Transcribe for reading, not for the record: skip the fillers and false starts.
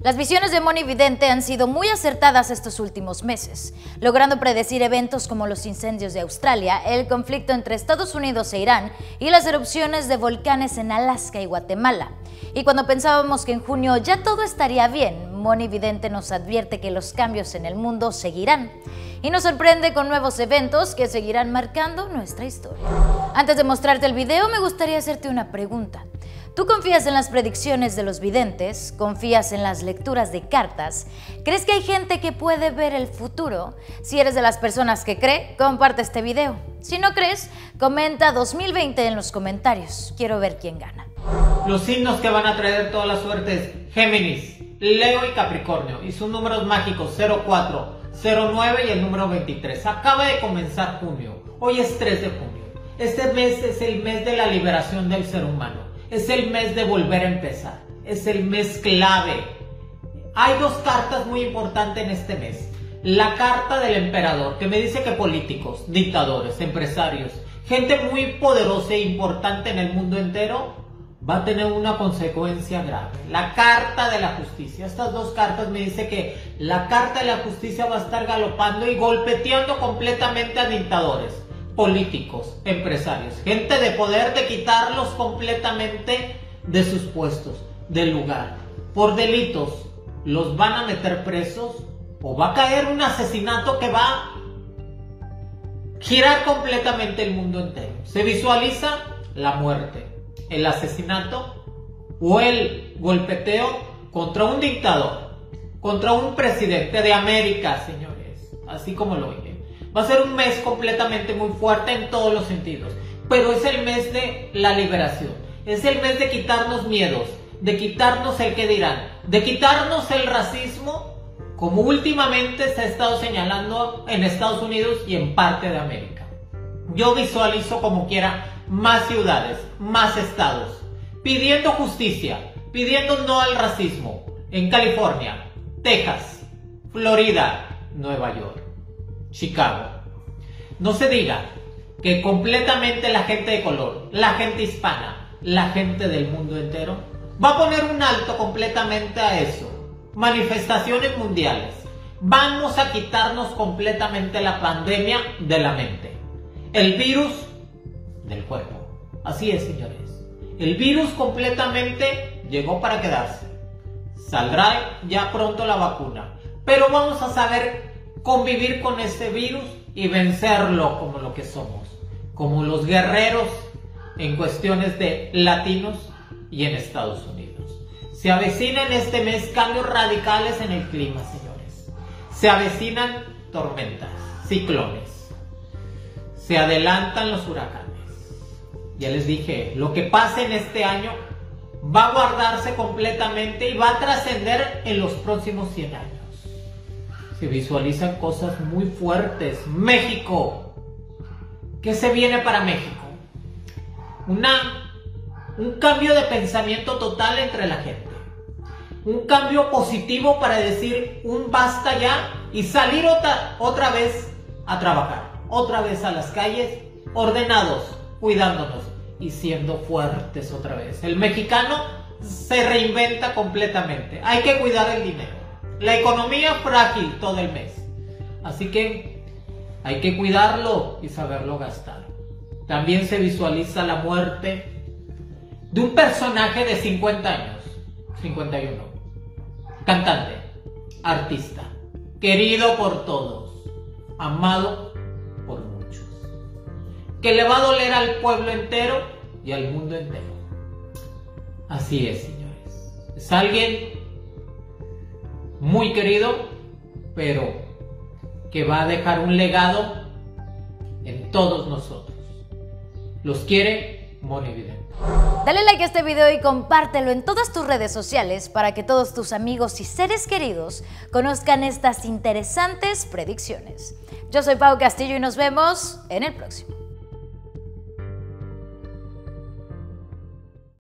Las visiones de Moni Vidente han sido muy acertadas estos últimos meses, logrando predecir eventos como los incendios de Australia, el conflicto entre Estados Unidos e Irán y las erupciones de volcanes en Alaska y Guatemala. Y cuando pensábamos que en junio ya todo estaría bien, Moni Vidente nos advierte que los cambios en el mundo seguirán y nos sorprende con nuevos eventos que seguirán marcando nuestra historia. Antes de mostrarte el video, me gustaría hacerte una pregunta. ¿Tú confías en las predicciones de los videntes? ¿Confías en las lecturas de cartas? ¿Crees que hay gente que puede ver el futuro? Si eres de las personas que cree, comparte este video. Si no crees, comenta 2020 en los comentarios. Quiero ver quién gana. Los signos que van a traer toda la suerte es Géminis, Leo y Capricornio, y sus números mágicos 04, 09 y el número 23. Acaba de comenzar junio, hoy es 3 de junio. Este mes es el mes de la liberación del ser humano. Es el mes de volver a empezar, es el mes clave. Hay dos cartas muy importantes en este mes. La carta del emperador, que me dice que políticos, dictadores, empresarios, gente muy poderosa e importante en el mundo entero, va a tener una consecuencia grave. La carta de la justicia, estas dos cartas me dice que la carta de la justicia va a estar galopando y golpeteando completamente a dictadores, políticos, empresarios, gente de poder, de quitarlos completamente de sus puestos, del lugar, por delitos. Los van a meter presos o va a caer un asesinato que va a girar completamente el mundo entero. Se visualiza la muerte, el asesinato o el golpeteo contra un dictador, contra un presidente de América, señores, así como lo oyen. Va a ser un mes completamente muy fuerte en todos los sentidos, pero es el mes de la liberación, es el mes de quitarnos miedos, de quitarnos el qué dirán, de quitarnos el racismo, como últimamente se ha estado señalando en Estados Unidos y en parte de América. Yo visualizo como quiera más ciudades, más estados, pidiendo justicia, pidiendo no al racismo, en California, Texas, Florida, Nueva York, Chicago. No se diga que completamente la gente de color, la gente hispana, la gente del mundo entero va a poner un alto completamente a eso. Manifestaciones mundiales. Vamos a quitarnos completamente la pandemia de la mente. El virus del cuerpo. Así es, señores. El virus completamente llegó para quedarse. Saldrá ya pronto la vacuna. Pero vamos a saber convivir con este virus y vencerlo como lo que somos, como los guerreros en cuestiones de latinos y en Estados Unidos. Se avecinan este mes cambios radicales en el clima, señores. Se avecinan tormentas, ciclones. Se adelantan los huracanes. Ya les dije, lo que pase en este año va a guardarse completamente y va a trascender en los próximos 100 años. Se visualizan cosas muy fuertes. México. ¿Qué se viene para México? Un cambio de pensamiento total entre la gente. Un cambio positivo para decir un basta ya y salir otra vez a trabajar. Otra vez a las calles, ordenados, cuidándonos y siendo fuertes otra vez. El mexicano se reinventa completamente. Hay que cuidar el dinero. La economía frágil todo el mes. Así que hay que cuidarlo y saberlo gastar. También se visualiza la muerte de un personaje de 50 años, 51. Cantante, artista, querido por todos, amado por muchos. Que le va a doler al pueblo entero y al mundo entero. Así es, señores. Es alguien muy querido, pero que va a dejar un legado en todos nosotros. Los quiere Moni Vidente. Dale like a este video y compártelo en todas tus redes sociales para que todos tus amigos y seres queridos conozcan estas interesantes predicciones. Yo soy Pau Castillo y nos vemos en el próximo.